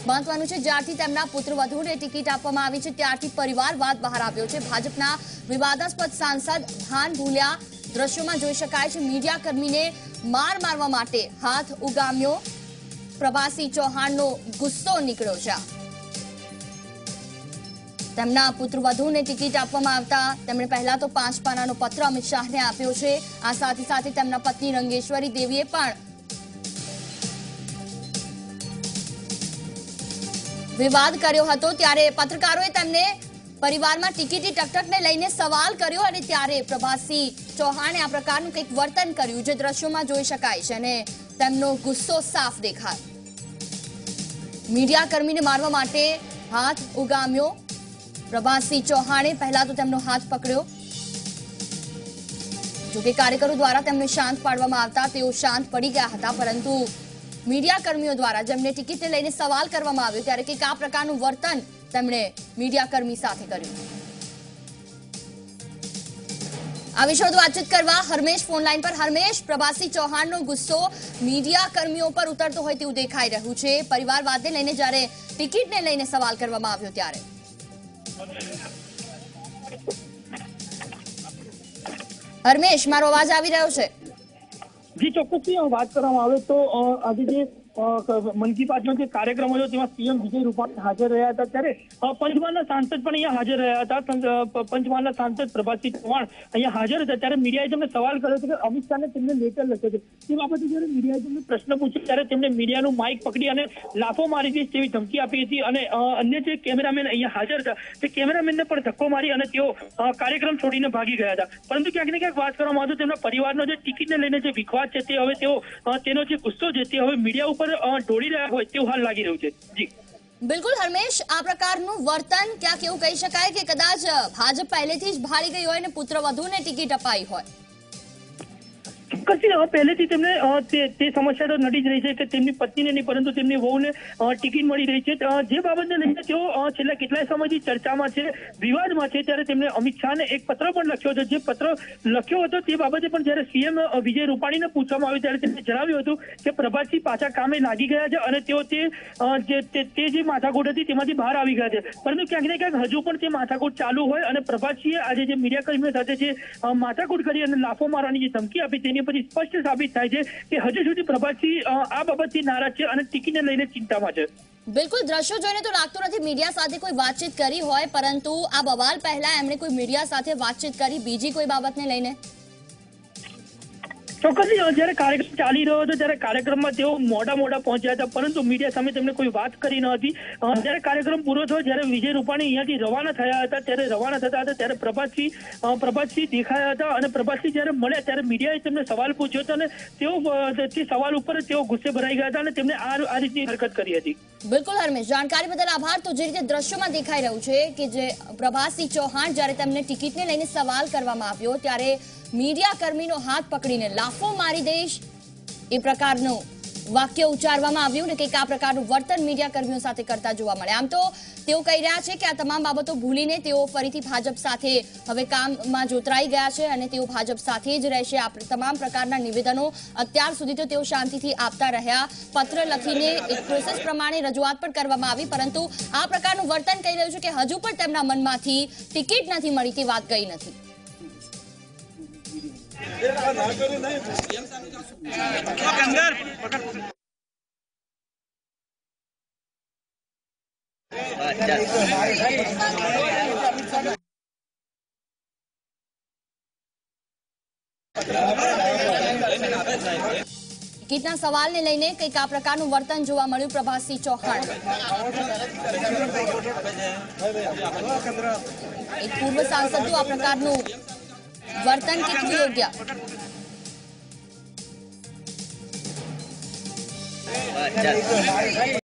મહત્વનું છે, જ્યારથી તેમના પુત્રવધૂને ટિકિટ આપવામાં આવી છે ત્યારથી પરિવારવાદ બહાર આવ્યો છે। ભાજપના વિવાદાસ્પદ સાંસદ ભાન ભૂલ્યા દ્રશ્યોમાં જોઈ શકાય છે। મીડિયા કર્મીને માર મારવા માટે હાથ ઉગામ્યો। પ્રભાસી ચૌહાણનો ગુસ્સો નીકળ્યો છે। તેમના પુત્રવધૂને ટિકિટ આપવામાં આવતા તેમણે પહેલા તો 5 પાનાનો પત્ર અમિત શાહને આપ્યો છે। આ સાથે સાથે તેમના પત્ની રંગેશ્વરી દેવીએ પણ વિવાદ કર્યો હતો। ત્યારે પત્રકારોએ તેમને પરિવારમાં ટિકિટની ટકટકને લઈને સવાલ કર્યો અને ત્યારે પ્રભાસી ચૌહાણે આ પ્રકારનું કંઈક વર્તન કર્યું જે દ્રશ્યોમાં જોઈ શકાય છે અને તેમનો ગુસ્સો સાફ દેખાય। મીડિયા કર્મીને મારવા માટે હાથ ઉગામ્યો। પ્રભાસી ચૌહાણે પહેલા તો તેમનો હાથ પકડ્યો। જોકે કાર્યકરો દ્વારા તેમને શાંત પાડવામાં આવતા તેઓ શાંત પડી ગયા હતા, પરંતુ મીડિયા કર્મીઓ દ્વારા જેમને ટિકિટને લઈને સવાલ કરવામાં આવ્યો ત્યારે કંઈક આ પ્રકારનું વર્તન તેમણે મીડિયા કર્મી સાથે કર્યું। આ વિશે વધુ વાતચીત કરવા હરમેશ ફોન લાઈન પર। હરમેશ, પ્રભાસી ચૌહાણનો ગુસ્સો મીડિયા કર્મીઓ પર ઉતરતો હોય તેવું દેખાઈ રહ્યું છે। પરિવારવાદને લઈને જ્યારે ટિકિટને લઈને સવાલ કરવામાં આવ્યો ત્યારે હરમેશ, મારો અવાજ આવી રહ્યો છે? જી ચોક્કસથી વાત કરવામાં આવે તો આજે જે મન કી બાતનો જે કાર્યક્રમ હતો તેમાં સીએમ વિજય રૂપાણી હાજર રહ્યા હતા, ત્યારે પંચમહાલના સાંસદ પણ અહીંયા હાજર રહ્યા હતા। પંચમહાલના સાંસદ પ્રભાસી ચૌહાણ અહીંયા હાજર હતા, ત્યારે મીડિયાએ તેમને સવાલ કર્યો હતો કે અમિત શાહને તેમને લેટર લખ્યો છે। તે બાબતે જ્યારે મીડિયાએ તેમને પ્રશ્ન પૂછ્યો ત્યારે તેમણે મીડિયાનું માઇક પકડી અને લાફો મારી દઈશ તેવી ધમકી આપી હતી અને અન્ય જે કેમેરામેન અહીંયા હાજર હતા તે કેમેરામેનને પણ ધક્કો મારી અને તેઓ કાર્યક્રમ છોડીને ભાગી ગયા હતા। પરંતુ ક્યાંક ને ક્યાંક વાત કરવામાં આવતું તેમના પરિવારનો જે ટિકિટને લઈને જે વિખવાદ છે તે હવે તેઓ તેનો જે ગુસ્સો છે તે હવે મીડિયા ઉપર ઢોળી રહ્યા હોય તેવું હાલ લાગી રહ્યું છે। જી બિલકુલ હરમેશ, આ પ્રકારનું વર્તન ક્યાંક એવું કહી શકાય કે કદાચ ભાજપ પહેલેથી જ ભાળી ગઈ હોય અને પુત્રવધૂને ટિકિટ અપાઈ હોય। ચોક્કસથી પહેલેથી તેમને તે સમસ્યા તો નડી જ રહી છે કે તેમની પત્નીને નહીં પરંતુ તેમની વહુને ટિકિટ મળી રહી છે। જે બાબતને લઈને તેઓ છેલ્લા કેટલાય સમયથી ચર્ચામાં છે, વિવાદમાં છે, ત્યારે તેમણે અમિત શાહને એક પત્ર પણ લખ્યો હતો। જે પત્ર લખ્યો હતો તે બાબતે પણ જ્યારે સીએમ વિજય રૂપાણીને પૂછવામાં આવ્યું ત્યારે તેમણે જણાવ્યું હતું કે પ્રભાસજી પાછા કામે લાગી ગયા છે અને તેઓ તે જે માથાકૂટ હતી તેમાંથી બહાર આવી ગયા છે। પરંતુ ક્યાંક ને ક્યાંક હજુ પણ તે માથાકૂટ ચાલુ હોય અને પ્રભાસજીએ આજે જે મીડિયા કર્મીઓ સાથે જે માથાકૂટ કરી અને લાફો મારવાની જે ધમકી આપી તેની પછી સ્પષ્ટ સાબિત થાય છે કે હજુ સુધી પ્રભાસજી આ બાબતથી નારાજ છે અને ટિકિટને લઈને ચિંતામાં છે। બિલકુલ, દ્રશ્યો જોઈને તો લાગતું નથી મીડિયા સાથે કોઈ વાતચીત કરી હોય, પરંતુ આ બવાલ પહેલા એમણે કોઈ મીડિયા સાથે વાતચીત કરી બીજી કોઈ બાબતને લઈને? ચોક્કસથી જયારે કાર્યક્રમ ચાલી રહ્યો હતો ત્યારે કાર્યક્રમમાં તેઓ મોડા પહોંચ્યા હતા, પરંતુ મીડિયા સામે તેમને કોઈ વાત કરી ન હતી। જયારે કાર્યક્રમ પૂરો થયો, જ્યારે વિજય રૂપાણી અહીંયાથી રવાના થયા હતા, ત્યારે રવાના થતા હતા ત્યારે પ્રભાસજી દેખાયા હતા અને પ્રભાસજી જયારે મળ્યા ત્યારે મીડિયાએ તેમને સવાલ પૂછ્યો હતો અને તેઓ તે સવાલ ઉપર તેઓ ગુસ્સે ભરાઈ ગયા હતા અને તેમને આ રીતની હરકત કરી હતી। બિલકુલ હરમેશ, જાણકારી બદલ આભાર। તો જે રીતે દ્રશ્યોમાં દેખાઈ રહ્યું છે કે જે પ્રભાસી ચૌહાણ જ્યારે તેમને ટિકિટને લઈને સવાલ કરવામાં આવ્યો ત્યારે મીડિયા કર્મીનો હાથ પકડીને લાફો મારી દઈશ એ પ્રકારનું વાક્ય ઉચ્ચારવામાં આવ્યું ને કંઈક આ પ્રકારનું વર્તન મીડિયા કર્મીઓ સાથે કરતા જોવા મળે। આમ તો તેઓ કહી રહ્યા છે કે આ તમામ બાબતો ભૂલીને તેઓ ફરીથી ભાજપ સાથે હવે કામમાં જોતરાઈ ગયા છે અને તેઓ ભાજપ સાથે જ રહેશે। આ તમામ પ્રકારના નિવેદનો અત્યાર સુધી તો તેઓ શાંતિથી આપતા રહ્યા। પત્ર લખીને એક પ્રોસેસ પ્રમાણે રજૂઆત પણ કરવામાં આવી, પરંતુ આ પ્રકારનું વર્તન કહી રહ્યું છે કે હજુ પણ તેમના મનમાંથી ટિકિટ નથી મળી તે વાત ગઈ નથી। ટિકિટના સવાલને લઈને કંઈક આ પ્રકારનું વર્તન જોવા મળ્યું પ્રભાસી ચૌહાણ। એક પૂર્વ સાંસદનું આ પ્રકારનું વર્તન કેટલું યોગ્ય?